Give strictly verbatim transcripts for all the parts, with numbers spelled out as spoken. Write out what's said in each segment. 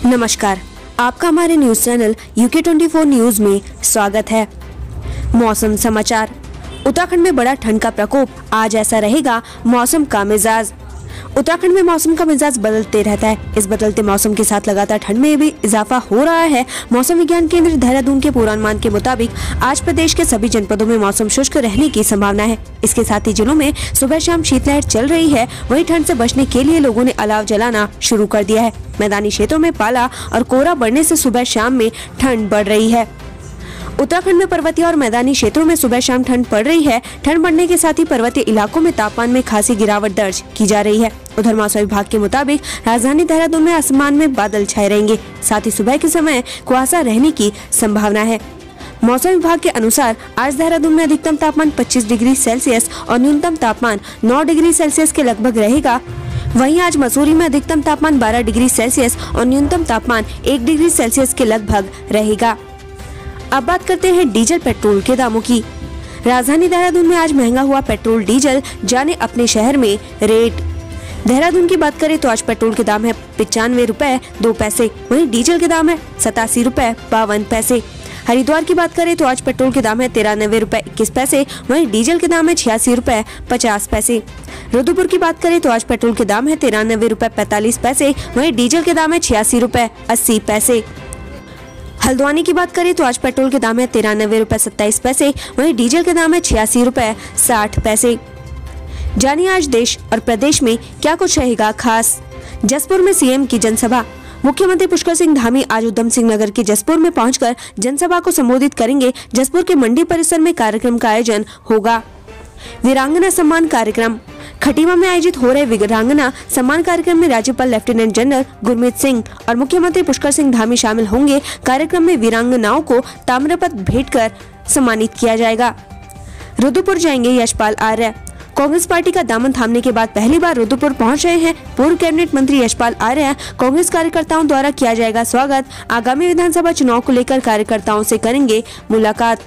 नमस्कार, आपका हमारे news channel UK twenty four news में स्वागत है। मौसम समाचार। उत्तराखंड में बढ़ा ठंड का प्रकोप, आज ऐसा रहेगा मौसम का मिजाज। उत्तराखंड में मौसम का मिजाज बदलते रहता है। इस बदलते मौसम के साथ लगातार ठंड में भी इजाफा हो रहा है। मौसम विज्ञान केंद्र देहरादून के पूर्वानुमान के मुताबिक आज प्रदेश के सभी जनपदों में मौसम शुष्क रहने की संभावना है। इसके साथ ही जिलों में सुबह शाम शीतलहर चल रही है। वहीं ठंड से बचने के लिए लोगों ने अलाव जलाना शुरू कर दिया है। मैदानी क्षेत्रों में पाला और कोहरा बढ़ने से सुबह शाम में ठंड बढ़ रही है। उत्तराखंड में पर्वतीय और मैदानी क्षेत्रों में सुबह शाम ठंड पड़ रही है। ठंड बढ़ने के साथ ही पर्वतीय इलाकों में तापमान में खासी गिरावट दर्ज की जा रही है। उधर मौसम विभाग के मुताबिक राजधानी देहरादून में आसमान में बादल छाए रहेंगे, साथ ही सुबह के समय कुहासा रहने की संभावना है। मौसम विभाग के अनुसार आज देहरादून में अधिकतम तापमान पच्चीस डिग्री सेल्सियस और न्यूनतम तापमान नौ डिग्री सेल्सियस के लगभग रहेगा। वहीं आज मसूरी में अधिकतम तापमान बारह डिग्री सेल्सियस और न्यूनतम तापमान एक डिग्री सेल्सियस के लगभग रहेगा। अब बात करते हैं डीजल पेट्रोल के दामों की। राजधानी देहरादून में आज महंगा हुआ पेट्रोल डीजल, जाने अपने शहर में रेट। देहरादून की बात करें तो आज पेट्रोल के दाम है पचानवे रुपए दो पैसे, वहीं डीजल के दाम है सतासी रुपए बावन पैसे। हरिद्वार की बात करें तो आज पेट्रोल के दाम है तिरानवे रुपए इक्कीस पैसे, वहीं डीजल के दाम है छियासी रुपए पचास पैसे। रुद्रपुर की बात करें तो आज पेट्रोल के दाम है तिरानवे रुपए पैतालीस पैसे, वहीं डीजल के दाम है छियासी रुपए अस्सी पैसे। हल्द्वानी की बात करें तो आज पेट्रोल के दाम है तिरानवे रुपए सत्ताईस पैसे, वहीं डीजल के दाम है छियासी रुपए साठ पैसे। जानिए आज देश और प्रदेश में क्या कुछ रहेगा खास। जसपुर में सीएम की जनसभा। मुख्यमंत्री पुष्कर सिंह धामी आज उधम सिंह नगर के जसपुर में पहुंचकर जनसभा को संबोधित करेंगे। जसपुर के मंडी परिसर में कार्यक्रम का आयोजन होगा। वीरांगना सम्मान कार्यक्रम। खटीमा में आयोजित हो रहे वीरांगना सम्मान कार्यक्रम में राज्यपाल लेफ्टिनेंट जनरल गुरमीत सिंह और मुख्यमंत्री पुष्कर सिंह धामी शामिल होंगे। कार्यक्रम में वीरांगनाओं को ताम्रपत्र भेंट कर सम्मानित किया जाएगा। रुद्रपुर जाएंगे यशपाल आर्य। कांग्रेस पार्टी का दामन थामने के बाद पहली बार रुद्रपुर पहुंच रहे हैं पूर्व कैबिनेट मंत्री यशपाल आर्य। कांग्रेस कार्यकर्ताओं द्वारा किया जाएगा स्वागत। आगामी विधानसभा चुनाव को लेकर कार्यकर्ताओं से करेंगे मुलाकात।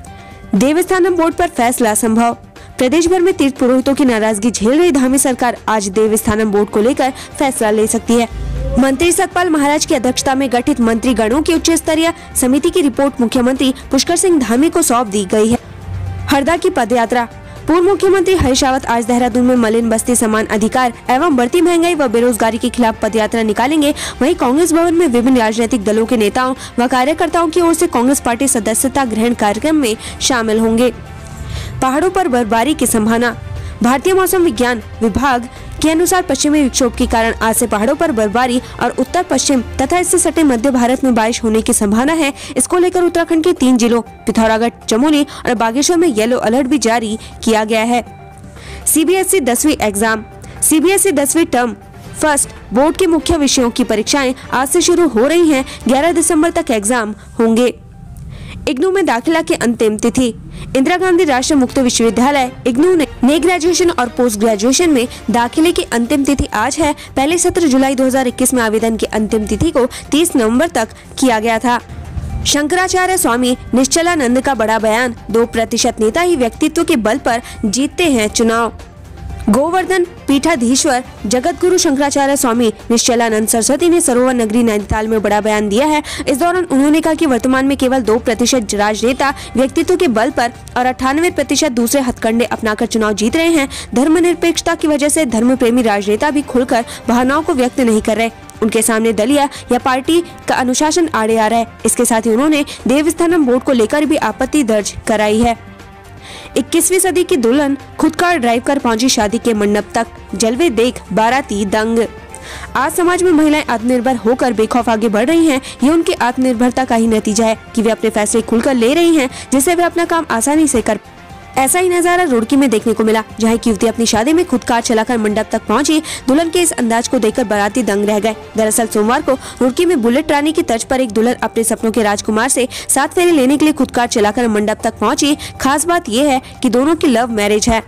देवस्थानम बोर्ड पर फैसला संभव। प्रदेश भर में तीर्थ पुरोहितों की नाराजगी झेल रही धामी सरकार आज देवस्थानम बोर्ड को लेकर फैसला ले सकती है। मंत्री सतपाल महाराज की अध्यक्षता में गठित मंत्री गणों की उच्च स्तरीय समिति की रिपोर्ट मुख्यमंत्री पुष्कर सिंह धामी को सौंप दी गई है। हरदा की पदयात्रा। पूर्व मुख्यमंत्री हरीश रावत आज देहरादून में मलिन बस्ती समान अधिकार एवं बढ़ती महंगाई व बेरोजगारी के खिलाफ पदयात्रा निकालेंगे। वहीं कांग्रेस भवन में विभिन्न राजनीतिक दलों के नेताओं व कार्यकर्ताओं की ओर से कांग्रेस पार्टी सदस्यता ग्रहण कार्यक्रम में शामिल होंगे। पहाड़ों पर बर्फबारी की संभावना। भारतीय मौसम विज्ञान विभाग के अनुसार पश्चिमी विक्षोभ के कारण आज से पहाड़ों पर बर्फबारी और उत्तर पश्चिम तथा इससे सटे मध्य भारत में बारिश होने की संभावना है। इसको लेकर उत्तराखंड के तीन जिलों पिथौरागढ़, चमोली और बागेश्वर में येलो अलर्ट भी जारी किया गया है। सीबीएसई दसवीं एग्जाम। सीबीएसई दसवीं टर्म फर्स्ट बोर्ड के मुख्य विषयों की परीक्षाएं आज से शुरू हो रही हैं। ग्यारह दिसंबर तक एग्जाम होंगे। इग्नू में दाखिला की अंतिम तिथि। इंदिरा गांधी राष्ट्रीय मुक्त विश्वविद्यालय इग्नू ने ने ग्रेजुएशन और पोस्ट ग्रेजुएशन में दाखिले की अंतिम तिथि आज है। पहले सत्र जुलाई दो हज़ार इक्कीस में आवेदन की अंतिम तिथि को तीस नवंबर तक किया गया था। शंकराचार्य स्वामी निश्चलानंद का बड़ा बयान। दो प्रतिशत नेता ही व्यक्तित्व के बल पर जीतते हैं चुनाव। गोवर्धन पीठाधीश्वर जगत गुरु शंकराचार्य स्वामी निश्चलानंद सरस्वती ने सरोवर नगरी नैनीताल में बड़ा बयान दिया है। इस दौरान उन्होंने कहा कि वर्तमान में केवल दो प्रतिशत राजनेता व्यक्तित्व के बल पर और अट्ठानवे प्रतिशत दूसरे हथकंडे अपनाकर चुनाव जीत रहे हैं। धर्मनिरपेक्षता की वजह से धर्म प्रेमी राजनेता भी खुलकर भावनाओं को व्यक्त नहीं कर रहे। उनके सामने दलिया या पार्टी का अनुशासन आड़े आ रहा है। इसके साथ ही उन्होंने देवस्थानम बोर्ड को लेकर भी आपत्ति दर्ज कराई है। इक्कीसवीं सदी की दुल्हन खुद कार ड्राइव कर पहुंची शादी के मंडप तक, जलवे देख बाराती दंग। आज समाज में महिलाएं आत्मनिर्भर होकर बेखौफ आगे बढ़ रही हैं। ये उनकी आत्मनिर्भरता का ही नतीजा है कि वे अपने फैसले खुलकर ले रही हैं, जिससे वे अपना काम आसानी से कर। ऐसा ही नजारा रुड़की में देखने को मिला, जहां एक युवती अपनी शादी में खुद कार चलाकर मंडप तक पहुंची। दुल्हन के इस अंदाज को देखकर बाराती दंग रह गए। दरअसल सोमवार को रुड़की में बुलेट रानी की तर्ज पर एक दुल्हन अपने सपनों के राजकुमार से सात फेरे लेने के लिए खुद कार चलाकर मंडप तक पहुंची। खास बात यह है कि दोनों की लव मैरिज है।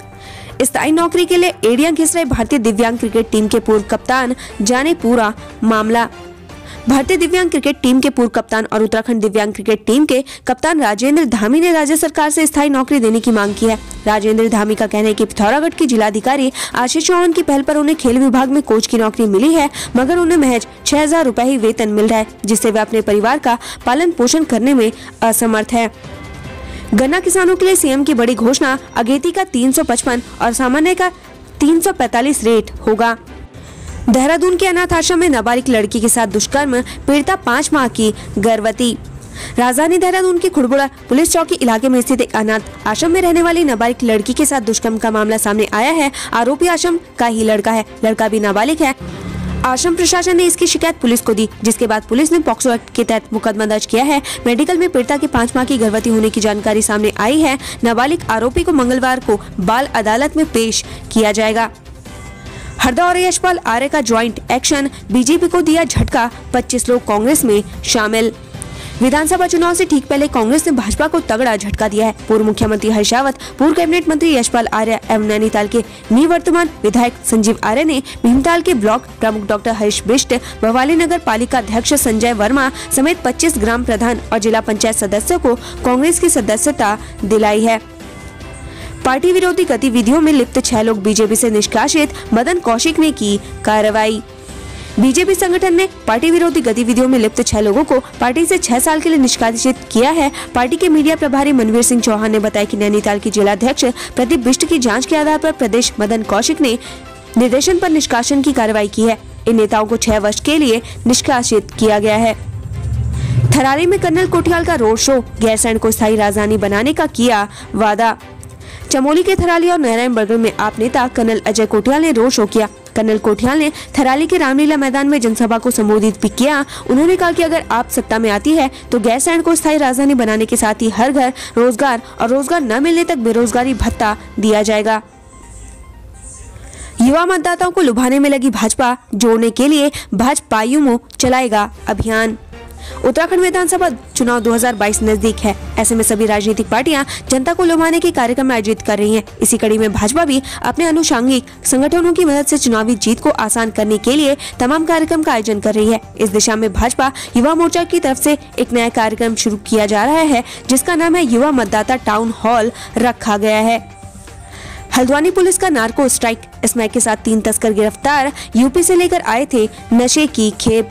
स्थायी नौकरी के लिए एड़ियां घिस रहे भारतीय दिव्यांग क्रिकेट टीम के पूर्व कप्तान, जाने पूरा मामला। भारतीय दिव्यांग क्रिकेट टीम के पूर्व कप्तान और उत्तराखंड दिव्यांग क्रिकेट टीम के कप्तान राजेंद्र धामी ने राज्य सरकार से स्थायी नौकरी देने की मांग की है। राजेंद्र धामी का कहना है कि पिथौरागढ़ की जिलाधिकारी आशीष चौहान की पहल पर उन्हें खेल विभाग में कोच की नौकरी मिली है, मगर उन्हें महज छह हजार रूपए ही वेतन मिल रहा है, जिससे वे अपने परिवार का पालन पोषण करने में असमर्थ है। गन्ना किसानों के लिए सीएम की बड़ी घोषणा, अगेती का तीन सौ पचपन और सामान्य का तीन सौ पैंतालीस रेट होगा। देहरादून के अनाथ आश्रम में नाबालिग लड़की के साथ दुष्कर्म, पीड़िता पाँच माह की गर्भवती। राजधानी देहरादून के खुड़बुड़ा पुलिस चौकी इलाके में स्थित एक अनाथ आश्रम में रहने वाली नाबालिग लड़की के साथ दुष्कर्म का मामला सामने आया है। आरोपी आश्रम का ही लड़का है, लड़का भी नाबालिग है। आश्रम प्रशासन ने इसकी शिकायत पुलिस को दी, जिसके बाद पुलिस ने पॉक्सो एक्ट के तहत मुकदमा दर्ज किया है। मेडिकल में पीड़िता के पाँच माह की गर्भवती होने की जानकारी सामने आई है। नाबालिग आरोपी को मंगलवार को बाल अदालत में पेश किया जाएगा। हरदा और यशपाल आर्य का ज्वाइंट एक्शन, बीजेपी को दिया झटका, पच्चीस लोग कांग्रेस में शामिल। विधानसभा चुनाव से ठीक पहले कांग्रेस ने भाजपा को तगड़ा झटका दिया है। पूर्व मुख्यमंत्री हर्ष रावत, पूर्व कैबिनेट मंत्री यशपाल आर्य एवं नैनीताल के निवर्तमान विधायक संजीव आर्य ने भीमताल के ब्लॉक प्रमुख डॉक्टर हरीश बिष्ट, भवाली नगर पालिका अध्यक्ष संजय वर्मा समेत पच्चीस ग्राम प्रधान और जिला पंचायत सदस्यों को कांग्रेस की सदस्यता दिलाई है। पार्टी विरोधी गतिविधियों में लिप्त छह लोग बीजेपी से निष्कासित, मदन कौशिक ने की कार्रवाई। बीजेपी संगठन ने पार्टी विरोधी गतिविधियों में लिप्त छह लोगों को पार्टी से छह साल के लिए निष्कासित किया है। पार्टी के मीडिया प्रभारी मनवीर सिंह चौहान ने बताया कि नैनीताल के जिलाध्यक्ष प्रदीप बिष्ट की जांच के आधार पर प्रदेश मदन कौशिक ने निर्देशन पर निष्कासन की कार्रवाई की है। इन नेताओं को छह वर्ष के लिए निष्कासित किया गया है। थराली में कर्नल कोठियाल का रोड शो, गैरसैंण को स्थायी राजधानी बनाने का किया वादा। चमोली के थराली और नारायणबर्गर में आप नेता कर्नल अजय कोठियाल ने रोड शो किया। कर्नल कोठियाल ने थराली के रामलीला मैदान में जनसभा को संबोधित भी किया। उन्होंने कहा कि अगर आप सत्ता में आती है तो गैरसैंण को स्थायी राजधानी बनाने के साथ ही हर घर रोजगार और रोजगार न मिलने तक बेरोजगारी भत्ता दिया जाएगा। युवा मतदाताओं को लुभाने में लगी भाजपा, जोड़ने के लिए भाजपायुमो चलाएगा अभियान। उत्तराखंड विधानसभा चुनाव दो हज़ार बाईस नजदीक है। ऐसे में सभी राजनीतिक पार्टियां जनता को लुभाने के कार्यक्रम आयोजित कर रही हैं। इसी कड़ी में भाजपा भी अपने अनुषंगिक संगठनों की मदद से चुनावी जीत को आसान करने के लिए तमाम कार्यक्रम का आयोजन कर रही है। इस दिशा में भाजपा युवा मोर्चा की तरफ से एक नया कार्यक्रम शुरू किया जा रहा है, जिसका नाम है युवा मतदाता टाउन हॉल रखा गया है। हल्द्वानी पुलिस का नार्को स्ट्राइक, स्मैक के साथ तीन तस्कर गिरफ्तार, यूपी से लेकर आए थे नशे की खेप।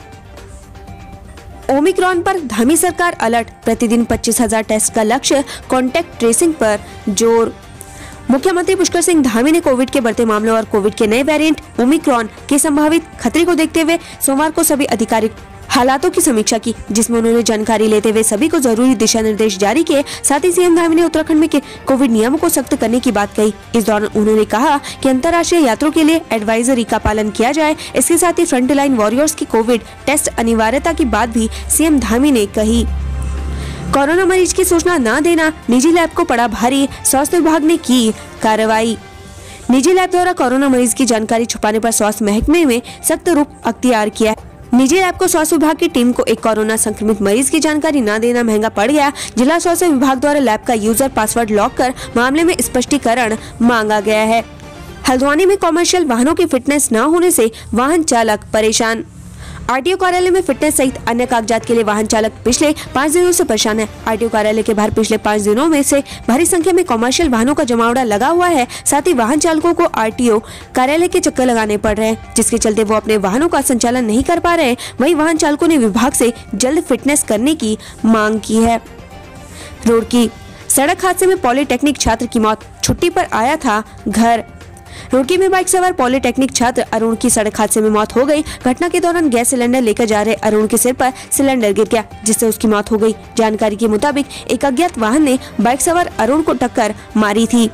ओमिक्रॉन पर धामी सरकार अलर्ट, प्रतिदिन पच्चीस हजार टेस्ट का लक्ष्य, कॉन्टैक्ट ट्रेसिंग पर जोर। मुख्यमंत्री पुष्कर सिंह धामी ने कोविड के बढ़ते मामलों और कोविड के नए वेरिएंट ओमिक्रॉन के संभावित खतरे को देखते हुए सोमवार को सभी आधिकारिक हालातों की समीक्षा की, जिसमें उन्होंने जानकारी लेते हुए सभी को जरूरी दिशा निर्देश जारी किए। साथ ही सीएम धामी ने उत्तराखंड में कोविड नियमों को सख्त करने की बात कही। इस दौरान उन्होंने कहा कि अंतर्राष्ट्रीय यात्रियों के लिए एडवाइजरी का पालन किया जाए। इसके साथ ही फ्रंटलाइन वॉरियर्स की कोविड टेस्ट अनिवार्यता की बात भी सीएम धामी ने कही। कोरोना मरीज की सूचना न देना, निजी लैब को पड़ा भारी, स्वास्थ्य विभाग ने की कार्रवाई। निजी लैब द्वारा कोरोना मरीज की जानकारी छुपाने पर स्वास्थ्य महकमे में सख्त रुख अख्तियार किया। निजी लैब को स्वास्थ्य विभाग की टीम को एक कोरोना संक्रमित मरीज की जानकारी न देना महंगा पड़ गया। जिला स्वास्थ्य विभाग द्वारा लैब का यूजर पासवर्ड लॉक कर मामले में स्पष्टीकरण मांगा गया है। हल्द्वानी में कॉमर्शियल वाहनों की फिटनेस न होने से वाहन चालक परेशान। आरटीओ कार्यालय में फिटनेस सहित अन्य कागजात के लिए वाहन चालक पिछले पाँच दिनों से परेशान है। आरटीओ कार्यालय के बाहर पिछले पाँच दिनों में से भारी संख्या में कॉमर्शियल वाहनों का जमावड़ा लगा हुआ है। साथ ही वाहन चालकों को आरटीओ कार्यालय के चक्कर लगाने पड़ रहे हैं, जिसके चलते वो अपने वाहनों का संचालन नहीं कर पा रहे। वहीं वाहन चालकों ने विभाग से जल्द फिटनेस करने की मांग की है। रुड़की सड़क हादसे में पॉलिटेक्निक छात्र की मौत, छुट्टी पर आया था घर। रुड़की में बाइक सवार पॉलिटेक्निक छात्र अरुण की सड़क हादसे में मौत हो गई। घटना के दौरान गैस सिलेंडर लेकर जा रहे अरुण के सिर पर सिलेंडर गिर गया, जिससे उसकी मौत हो गई। जानकारी के मुताबिक एक अज्ञात वाहन ने बाइक सवार अरुण को टक्कर मारी थी।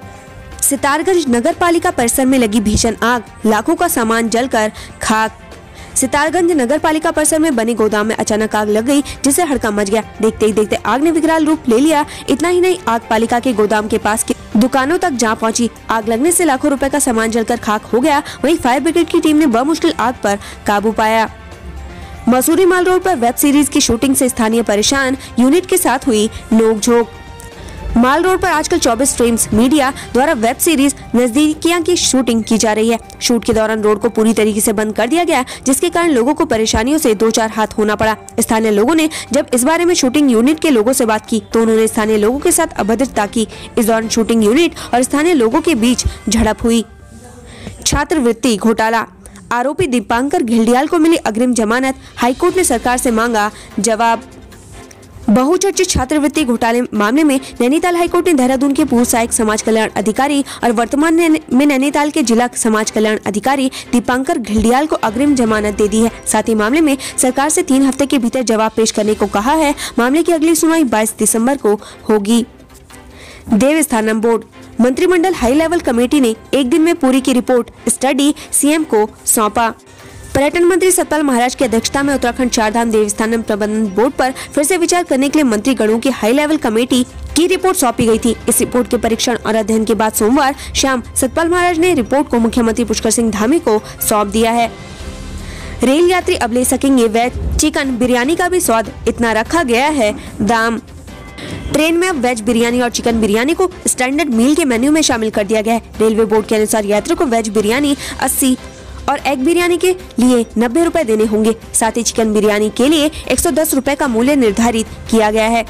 सितारगंज नगर पालिका परिसर में लगी भीषण आग, लाखों का सामान जलकर खाक। सितारगंज नगर पालिका परिसर में बने गोदाम में अचानक आग लग गई, जिससे हड़कंप मच गया। देखते ही देखते आग ने विकराल रूप ले लिया। इतना ही नहीं, आग पालिका के गोदाम के पास की दुकानों तक जा पहुंची। आग लगने से लाखों रुपए का सामान जलकर खाक हो गया। वहीं फायर ब्रिगेड की टीम ने बमुश्किल आग पर काबू पाया। मसूरी माल रोड पर वेब सीरीज की शूटिंग से स्थानीय परेशान, यूनिट के साथ हुई नोकझोंक। माल रोड पर आजकल चौबीस फ्रेम्स मीडिया द्वारा वेब सीरीज नजदीकियां की शूटिंग की जा रही है। शूट के दौरान रोड को पूरी तरीके से बंद कर दिया गया, जिसके कारण लोगों को परेशानियों से दो चार हाथ होना पड़ा। स्थानीय लोगों ने जब इस बारे में शूटिंग यूनिट के लोगों से बात की तो उन्होंने स्थानीय लोगों के साथ अभद्रता की। इस दौरान शूटिंग यूनिट और स्थानीय लोगों के बीच झड़प हुई। छात्रवृत्ति घोटाला, आरोपी दीपांकर घिल्डियाल को मिली अग्रिम जमानत, हाईकोर्ट ने सरकार से मांगा जवाब। बहुचर्चित छात्रवृत्ति घोटाले मामले में नैनीताल हाईकोर्ट ने देहरादून के पूर्व सहायक समाज कल्याण अधिकारी और वर्तमान में नैनीताल के जिला समाज कल्याण अधिकारी दीपांकर घिल्डियाल को अग्रिम जमानत दे दी है। साथ ही मामले में सरकार से तीन हफ्ते के भीतर जवाब पेश करने को कहा है। मामले की अगली सुनवाई बाईस दिसंबर को होगी। देवस्थानम बोर्ड, मंत्रिमंडल हाई लेवल कमेटी ने एक दिन में पूरी की रिपोर्ट स्टडी सीएम को सौंपा। पर्यटन मंत्री सतपाल महाराज की अध्यक्षता में उत्तराखंड चारधाम देवस्थानम प्रबंधन बोर्ड पर फिर से विचार करने के लिए मंत्रीगणों की हाई लेवल कमेटी की रिपोर्ट सौंपी गई थी। इस रिपोर्ट के परीक्षण और अध्ययन के बाद सोमवार शाम सतपाल महाराज ने रिपोर्ट को मुख्यमंत्री पुष्कर सिंह धामी को सौंप दिया है। रेल यात्री अब ले सकेंगे वेज चिकन बिरयानी का भी स्वाद, इतना रखा गया है दाम। ट्रेन में अब वेज बिरयानी और चिकन बिरयानी को स्टैंडर्ड मील के मेन्यू में शामिल कर दिया गया है। रेलवे बोर्ड के अनुसार यात्रियों को वेज बिरयानी अस्सी और एग बिरयानी के लिए नब्बे रुपए देने होंगे। साथ ही चिकन बिरयानी के लिए एक सौ दस रुपए का मूल्य निर्धारित किया गया है।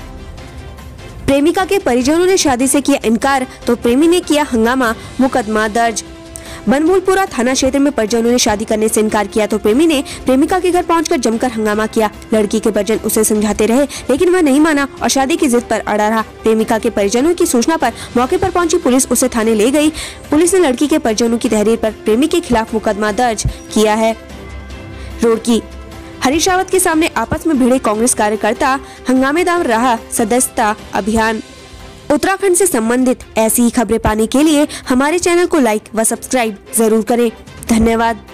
प्रेमिका के परिजनों ने शादी से किया इनकार तो प्रेमी ने किया हंगामा, मुकदमा दर्ज। बनभूलपुरा थाना क्षेत्र में परिजनों ने शादी करने से इनकार किया तो प्रेमी ने प्रेमिका के घर पहुंचकर जमकर हंगामा किया। लड़की के परिजन उसे समझाते रहे लेकिन वह नहीं माना और शादी की जिद पर अड़ा रहा। प्रेमिका के परिजनों की सूचना पर मौके पर पहुंची पुलिस उसे थाने ले गई। पुलिस ने लड़की के परिजनों की तहरीर पर प्रेमी के खिलाफ मुकदमा दर्ज किया है। रुड़की, हरीश रावत के सामने आपस में भिड़े कांग्रेस कार्यकर्ता, हंगामेदार रहा सदस्यता अभियान। उत्तराखंड से संबंधित ऐसी ही खबरें पाने के लिए हमारे चैनल को लाइक व सब्सक्राइब जरूर करें। धन्यवाद।